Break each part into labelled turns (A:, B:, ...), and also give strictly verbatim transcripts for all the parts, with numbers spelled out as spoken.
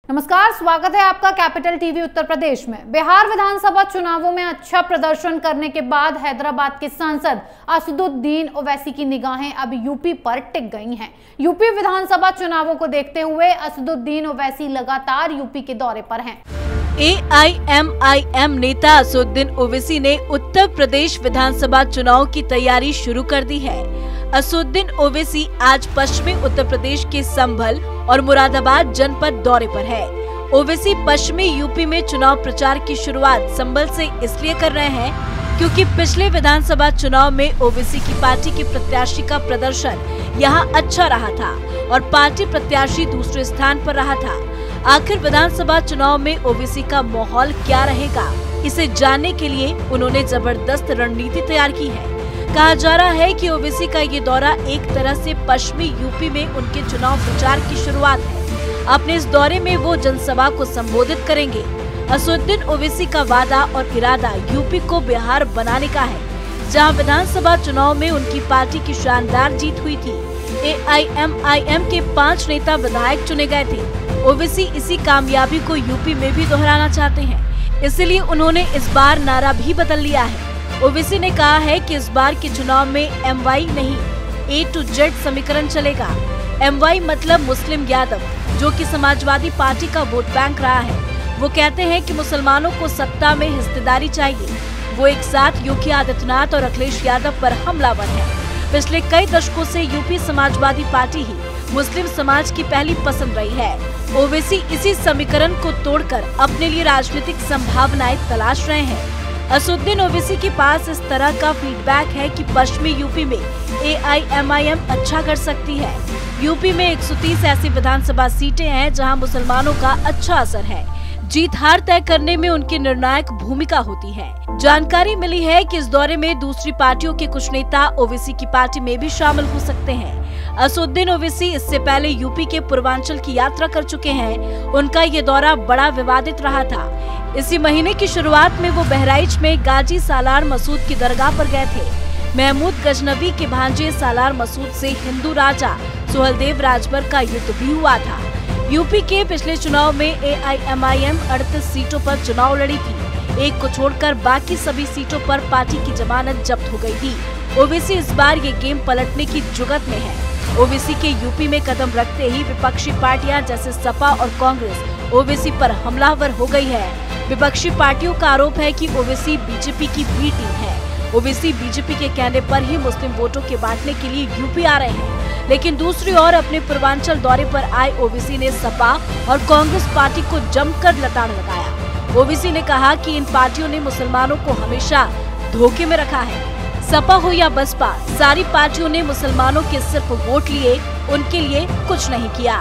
A: नमस्कार, स्वागत है आपका कैपिटल टीवी उत्तर प्रदेश में। बिहार विधानसभा चुनावों में अच्छा प्रदर्शन करने के बाद हैदराबाद के सांसद असदुद्दीन ओवैसी की निगाहें अब यूपी पर टिक गई हैं। यूपी विधानसभा चुनावों को देखते हुए असदुद्दीन ओवैसी लगातार यूपी के दौरे पर हैं।
B: ए आई एम आई एम नेता असदुद्दीन ओवैसी ने उत्तर प्रदेश विधानसभा चुनाव की तैयारी शुरू कर दी है। असदुद्दीन ओवैसी आज पश्चिमी उत्तर प्रदेश के संभल और मुरादाबाद जनपद दौरे पर है। ओवैसी पश्चिमी यूपी में चुनाव प्रचार की शुरुआत संभल से इसलिए कर रहे हैं क्योंकि पिछले विधानसभा चुनाव में ओवैसी की पार्टी के प्रत्याशी का प्रदर्शन यहां अच्छा रहा था और पार्टी प्रत्याशी दूसरे स्थान पर रहा था। आखिर विधानसभा चुनाव में ओवैसी का माहौल क्या रहेगा, इसे जानने के लिए उन्होंने जबरदस्त रणनीति तैयार की है। कहा जा रहा है कि ओवैसी का ये दौरा एक तरह से पश्चिमी यूपी में उनके चुनाव प्रचार की शुरुआत है। अपने इस दौरे में वो जनसभा को संबोधित करेंगे। असदुद्दीन ओवैसी का वादा और इरादा यूपी को बिहार बनाने का है, जहां विधानसभा चुनाव में उनकी पार्टी की शानदार जीत हुई थी। ए आई एम आई एम के पांच नेता विधायक चुने गए थे। ओवैसी इसी कामयाबी को यूपी में भी दोहराना चाहते हैं, इसलिए उन्होंने इस बार नारा भी बदल लिया है। ओवैसी ने कहा है कि इस बार के चुनाव में एम वाई नहीं, ए टू जेड समीकरण चलेगा। एम वाई मतलब मुस्लिम यादव, जो कि समाजवादी पार्टी का वोट बैंक रहा है। वो कहते हैं कि मुसलमानों को सत्ता में हिस्सेदारी चाहिए। वो एक साथ योगी आदित्यनाथ और अखिलेश यादव पर हमलावर है। पिछले कई दशकों से यूपी समाजवादी पार्टी ही मुस्लिम समाज की पहली पसंद रही है। ओवैसी इसी समीकरण को तोड़कर अपने लिए राजनीतिक संभावनाएं तलाश रहे हैं। असदुद्दीन ओवैसी के पास इस तरह का फीडबैक है कि पश्चिमी यूपी में ए आई एम आई एम अच्छा कर सकती है। यूपी में एक सौ तीस ऐसी विधानसभा सीटें हैं जहां मुसलमानों का अच्छा असर है। जीत हार तय करने में उनकी निर्णायक भूमिका होती है। जानकारी मिली है कि इस दौरे में दूसरी पार्टियों के कुछ नेता ओवैसी की पार्टी में भी शामिल हो सकते हैं। असदुद्दीन ओवैसी इससे पहले यूपी के पूर्वांचल की यात्रा कर चुके हैं। उनका ये दौरा बड़ा विवादित रहा था। इसी महीने की शुरुआत में वो बहराइच में गाजी सालार मसूद की दरगाह पर गए थे। महमूद गजनवी के भांजे सालार मसूद से हिंदू राजा सुहेलदेव राजभर का युद्ध भी हुआ था। यूपी के पिछले चुनाव में ए आई एम आई एम अड़तीस सीटों पर चुनाव लड़ी थी। एक को छोड़कर बाकी सभी सीटों पर पार्टी की जमानत जब्त हो गई थी। ओवैसी इस बार ये गेम पलटने की जुगत में है। ओवैसी के यूपी में कदम रखते ही विपक्षी पार्टियां जैसे सपा और कांग्रेस ओवैसी पर हमलावर हो गई है। विपक्षी पार्टियों का आरोप है कि ओवैसी बीजेपी की बी टीम है। ओवैसी बीजेपी के कहने पर ही मुस्लिम वोटों के बांटने के लिए यूपी आ रहे हैं, लेकिन दूसरी ओर अपने पूर्वांचल दौरे पर आए ओवैसी ने सपा और कांग्रेस पार्टी को जमकर लताड़ लगाया। ओवैसी ने कहा कि इन पार्टियों ने मुसलमानों को हमेशा धोखे में रखा है। सपा हो या बसपा, सारी पार्टियों ने मुसलमानों के सिर्फ वोट लिए, उनके लिए कुछ नहीं किया।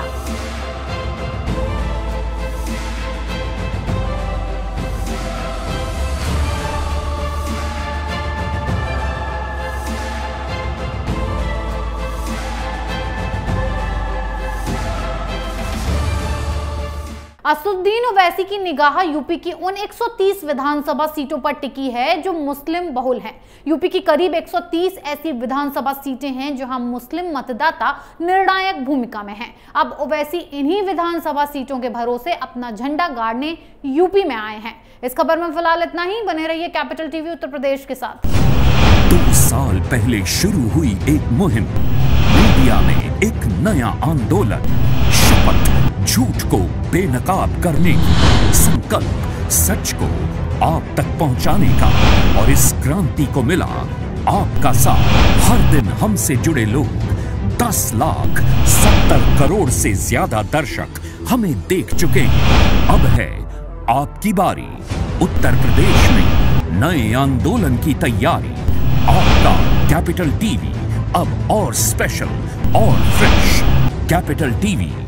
A: असदुद्दीन ओवैसी की निगाह यूपी की उन एक सौ तीस विधानसभा सीटों पर टिकी है जो मुस्लिम बहुल हैं। यूपी की करीब एक सौ तीस ऐसी विधानसभा सीटें हैं जहां मुस्लिम मतदाता निर्णायक भूमिका में हैं। अब ओवैसी इन्हीं विधानसभा सीटों के भरोसे अपना झंडा गाड़ने यूपी में आए हैं। इस खबर में फिलहाल इतना ही। बने रहिए कैपिटल टीवी उत्तर प्रदेश के साथ।
C: दो साल पहले शुरू हुई एक मुहिम, मीडिया में एक नया आंदोलन, शपथ झूठ को बेनकाब करने की, संकल्प सच को आप तक पहुंचाने का। और इस क्रांति को मिला आपका साथ। हर दिन हमसे जुड़े लोग, दस लाख सत्तर करोड़ से ज्यादा दर्शक हमें देख चुके हैं। अब है आपकी बारी। उत्तर प्रदेश में नए आंदोलन की तैयारी। आपका कैपिटल टीवी अब और स्पेशल और फ्रेश। Capital TV